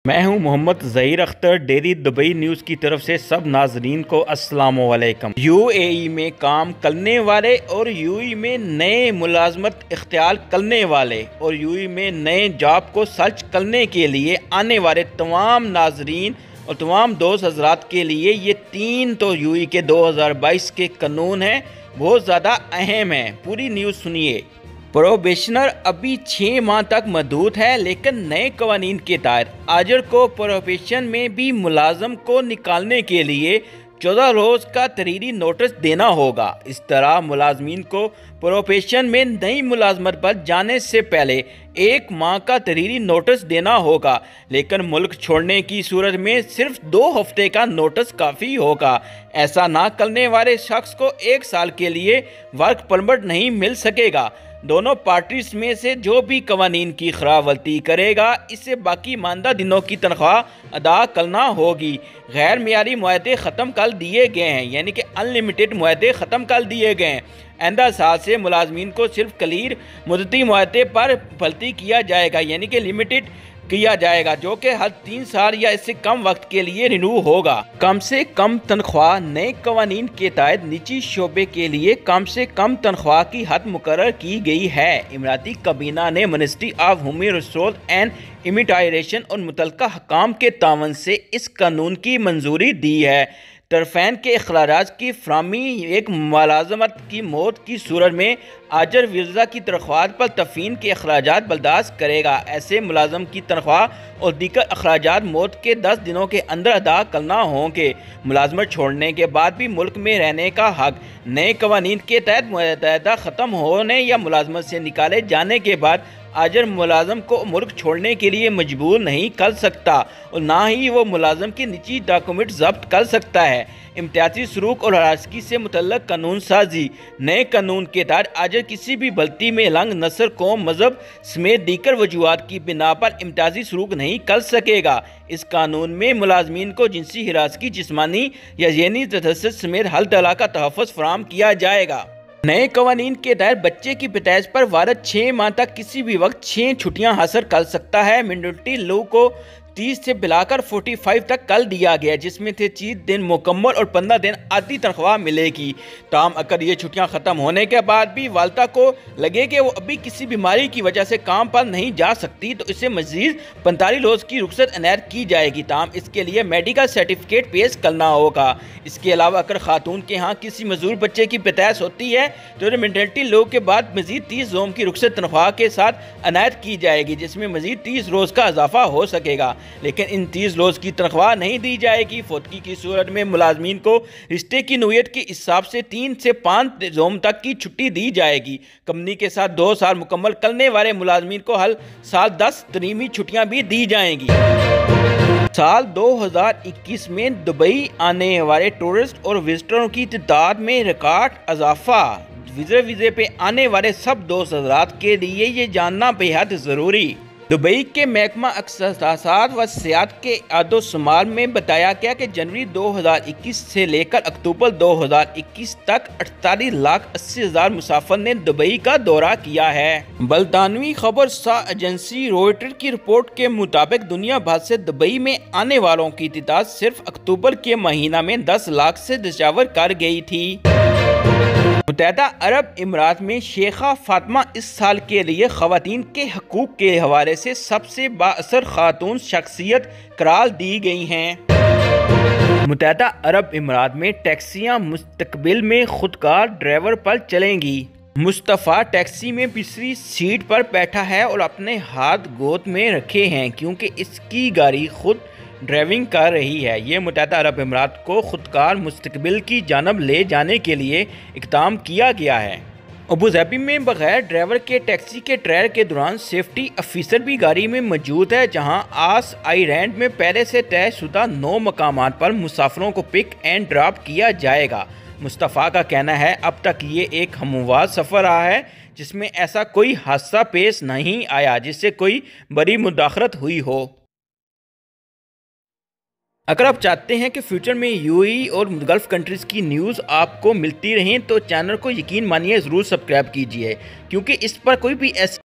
میں ہوں Muhammad Zaheer Akhtar, Deira Dubai news کی طرف سے سب ناظرین کو السلام علیکم۔ یو اے ای میں کام کرنے والے اور یو اے ای میں نئے ملازمت اختیار کرنے والے اور یو اے ای میں نئے جاب کو سرچ کرنے کے لیے آنے والے تمام ناظرین اور تمام دوست حضرات کے لیے یہ تین تو یو اے ای کے 2022 کے قانون ہیں، بہت زیادہ اہم ہیں۔ پوری نیوز سنیے۔ پروبیشنر ابھی 6 ماہ تک محدود ہے، لیکن نئے قوانین کے تحت آجر کو پروبیشن میں بھی ملازم کو نکالنے کے لیے 14 روز کا تحریری نوٹس دینا ہوگا۔ اس طرح ملازمین کو پروبیشن میں نئی ملازمت پر جانے سے پہلے 1 ماہ کا تحریری نوٹس دینا ہوگا، لیکن ملک چھوڑنے کی صورت میں صرف 2 ہفتے کا نوٹس کافی ہوگا۔ ایسا نہ کرنے والے شخص کو 1 سال کے لیے ورک پرمٹ نہیں مل سکے گا۔ دونوں پارٹیز میں سے جو بھی قوانین کی خلاف ورزی کرے گا، اسے باقی ماندہ دنوں کی تنخواہ ادا کرنا ہوگی۔ غیر معیاری معاہدے ختم کر دیے گئے ہیں، یعنی کہ ان لمیٹڈ معاہدے ختم کر دیے گئے ہیں۔ آئندہ سال سے ملازمین کو صرف کثیر مدتی معاہدے پر بھرتی کیا جائے گا، یعنی کہ لمیٹڈ کیا جائے گا، جو کہ ہر 3 سال یا اس سے کم وقت کے لیے رینیو ہوگا۔ کم سے کم تنخواہ نئے قوانین کے تحت نجی شعبے کے لیے کم سے کم تنخواہ کی حد مقرر کی گئی ہے۔ اماراتی کابینہ نے ministry of human resource and immigration اور متعلقہ حکام کے تعاون سے اس قانون کی منظوری دی ہے۔ طرفین کے اخراجات کی فراہمی ایک ملازمت کی موت کی صورت میں آجر ویزا کی درخواست پر تدفین کے اخراجات برداشت کرے گا۔ ایسے ملازم کی تنخواہ اور دیگر اخراجات موت کے 10 دنوں کے اندر ادا کرنا ہوں گے۔ ملازمت چھوڑنے کے بعد بھی ملک میں رہنے کا حق نئے قوانین کے تحت معاہدہ ختم ہونے یا ملازمت سے نکالے جانے کے بعد آجر ملازم کو ملک چھوڑنے کے لیے مجبور نہیں کر سکتا اور نہ ہی وہ ملازم کے نجی ڈاکومنٹ ضبط کر سکتا ہے۔ امتیازی سلوک اور ہراسگی سے متعلق قانون سازی۔ نئے قانون کے تحت آجر کسی بھی بھرتی میں رنگ، نسل، قوم، مذہب سمیت دیگر وجوہات کی بنا پر امتیازی سلوک نہیں کر سکے گا۔ اس قانون میں ملازمین کو جنسی ہراسگی، جسمانی یا ذہنی تجسس سمیت ہر طرح کا تحفظ فراہم کیا جائے گا۔ نئے قوانین کے تحت بچے کی پیدائش پر والد 6 ماہ تک کسی بھی وقت 6 چھٹیاں حاصل کر سکتا ہے۔ میٹرنٹی لیو کو 30 سے بلا کر 45 تک کر دیا گیا، جس میں سے 30 دن مکمل اور 15 دن آدھی تنخواہ ملے گی۔ تاہم اگر یہ چھٹیاں ختم ہونے کے بعد بھی والدہ کو لگے کہ وہ ابھی کسی بیماری کی وجہ سے کام پر نہیں جا سکتی تو اسے مزید 45 روز کی رخصت عنایت کی جائے گی، تاہم اس کے لیے میڈیکل سرٹیفکیٹ پیش کرنا ہوگا۔ اس کے علاوہ اگر خاتون کے ہاں کسی معذور بچے کی پیدائش ہوتی ہے تو میٹرنٹی لیو کے بعد مزید 30 یوم کی رخصت تنخواہ کے ساتھ عنایت کی جائے گی، جس میں مزید 30 روز کا اضافہ ہو سکے گا، لیکن ان 30 روز کی تنخواہ نہیں دی جائے گی۔ فوتگی کی صورت میں ملازمین کو رشتے کی نوعیت کے حساب سے 3 سے 5 یوم تک کی چھٹی دی جائے گی۔ کمپنی کے ساتھ 2 سال مکمل کرنے والے ملازمین کو ہر سال 10 ترمیمی چھٹیاں بھی دی جائیں گی۔ سال 2021 میں دبئی آنے والے ٹورسٹ اور وزٹروں کی تعداد میں ریکارڈ اضافہ۔ ویزے پہ آنے والے سب دوست حضرات کے لیے یہ جاننا بے حد ضروری۔ دبئی کے محکمہ اقتصاد و سیاحت کے اعداد و شمار میں بتایا گیا کہ جنوری 2021 سے لے کر اکتوبر 2021 تک 48,80,000 مسافر نے دبئی کا دورہ کیا ہے۔ برطانوی خبر ساز ایجنسی روئٹر کی رپورٹ کے مطابق دنیا بھر سے دبئی میں آنے والوں کی تعداد صرف اکتوبر کے مہینہ میں 10 لاکھ سے تجاوز کر گئی تھی۔ متحدہ عرب امارات میں شیخہ فاطمہ اس سال کے لیے خواتین کے حقوق کے حوالے سے سب سے بااثر خاتون شخصیت قرار دی گئی ہیں۔ متحدہ عرب امارات میں ٹیکسیاں مستقبل میں خودکار ڈرائیور پر چلیں گی۔ مصطفیٰ ٹیکسی میں پچھلی سیٹ پر بیٹھا ہے اور اپنے ہاتھ گود میں رکھے ہیں کیونکہ اس کی گاڑی خود ڈرائیونگ کر رہی ہے۔ یہ متحدہ عرب امارات کو خودکار مستقبل کی جانب لے جانے کے لیے اقدام کیا گیا ہے۔ ابوظہبی میں بغیر ڈرائیور کے ٹیکسی کے ٹرائل کے دوران سیفٹی افیسر بھی گاڑی میں موجود ہے، جہاں آس آئیلینڈ میں پہلے سے طے شدہ 9 مقامات پر مسافروں کو پک اینڈ ڈراپ کیا جائے گا۔ مصطفیٰ کا کہنا ہے اب تک یہ ایک ہموار سفر رہا ہے جس میں ایسا کوئی حادثہ پیش نہیں آیا جس سے کوئی بڑی مداخلت ہوئی ہو۔ اگر آپ چاہتے ہیں کہ فیوچر میں یو اے ای اور گلف کنٹریز کی نیوز آپ کو ملتی رہیں تو چینل کو یقین مانیے ضرور سبسکرائب کیجیے، کیونکہ اس پر کوئی بھی ایسی